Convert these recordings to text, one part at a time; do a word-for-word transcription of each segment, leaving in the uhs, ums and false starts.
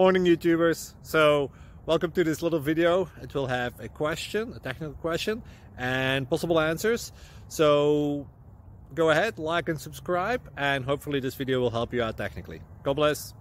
Morning YouTubers. So welcome to this little video. It will have a question, a technical question, and possible answers. So go ahead, like and subscribe, and hopefully this video will help you out technically. God bless.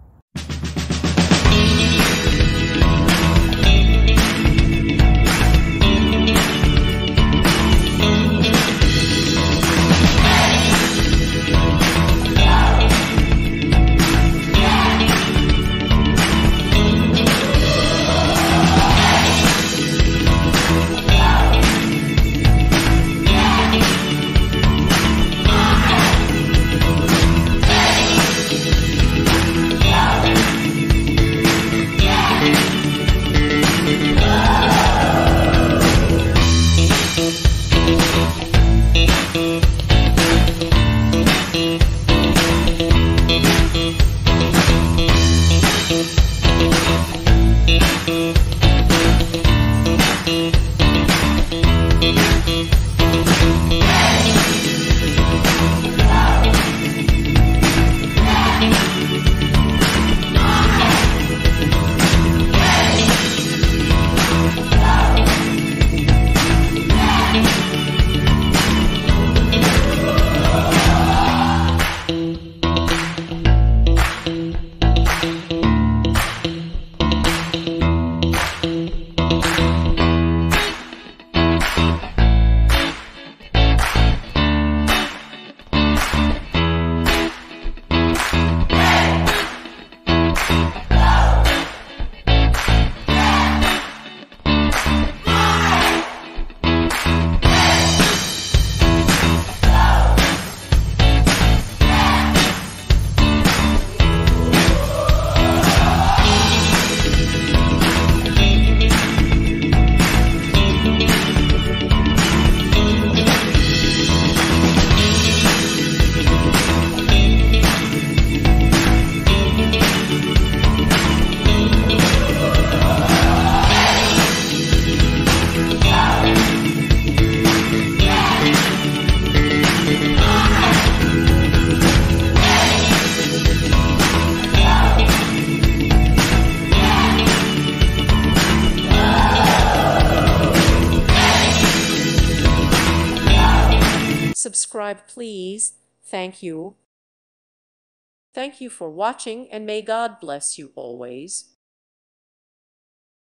Subscribe, please. Thank you. Thank you for watching, and may God bless you always.